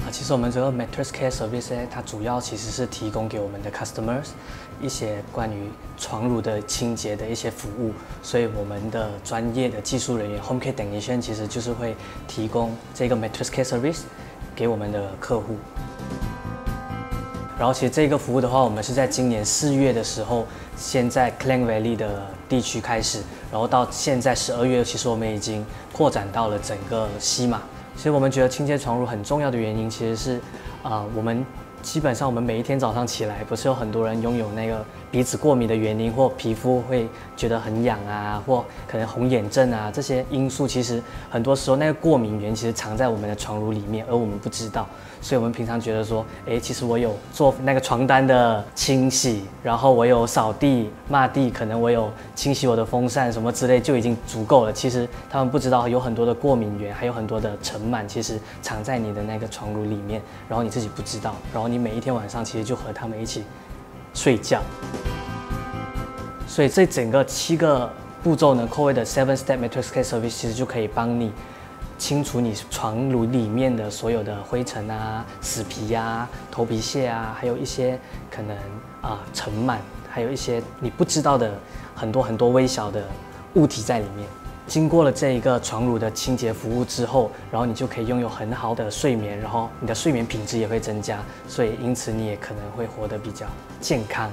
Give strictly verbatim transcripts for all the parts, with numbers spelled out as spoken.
其实我们这个 Mattress Care Service 呢，它主要其实是提供给我们的 customers 一些关于床褥的清洁的一些服务，所以我们的专业的技术人员 Home Care Technician 其实就是会提供这个 Mattress Care Service 给我们的客户。然后其实这个服务的话，我们是在今年四月的时候，先在 Klang Valley 的地区开始，然后到现在十二月，其实我们已经扩展到了整个西马。其实我们觉得清洁床褥很重要的原因，其实是，啊、呃，我们基本上我们每一天早上起来，不是有很多人拥有那个鼻子过敏的原因，或皮肤会觉得很痒啊，或可能红眼症啊这些因素，其实很多时候那个过敏源其实藏在我们的床褥里面，而我们不知道。所以我们平常觉得说，哎，其实我有做那个床单的清洗，然后我有扫地、抹地，可能我有清洗我的风扇什么之类就已经足够了。其实他们不知道有很多的过敏源，还有很多的尘螨，其实藏在你的那个床褥里面，然后你自己不知道，然后你每一天晚上其实就和他们一起睡觉。所以这整个七个步骤呢 ，Coway 的 Seven Step Mattress Care Service 其实就可以帮你清除你床褥里面的所有的灰尘啊、死皮啊、头皮屑啊，还有一些可能啊、呃、尘螨，还有一些你不知道的很多很多微小的物体在里面。经过了这一个床褥的清洁服务之后，然后你就可以拥有很好的睡眠，然后你的睡眠品质也会增加，所以因此你也可能会活得比较健康。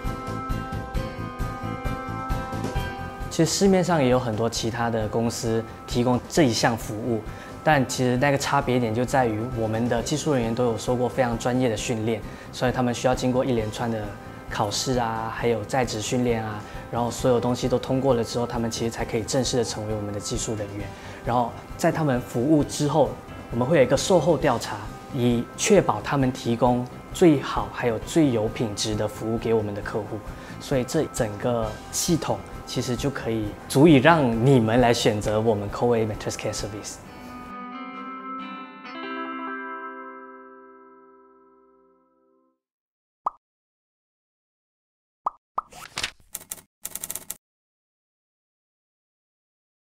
其实市面上也有很多其他的公司提供这一项服务，但其实那个差别点就在于我们的技术人员都有受过非常专业的训练，所以他们需要经过一连串的考试啊，还有在职训练啊，然后所有东西都通过了之后，他们其实才可以正式的成为我们的技术人员。然后在他们服务之后，我们会有一个售后调查，以确保他们提供最好还有最有品质的服务给我们的客户。所以这整个系统其实就可以足以让你们来选择我们 Coway Mattress Care Service。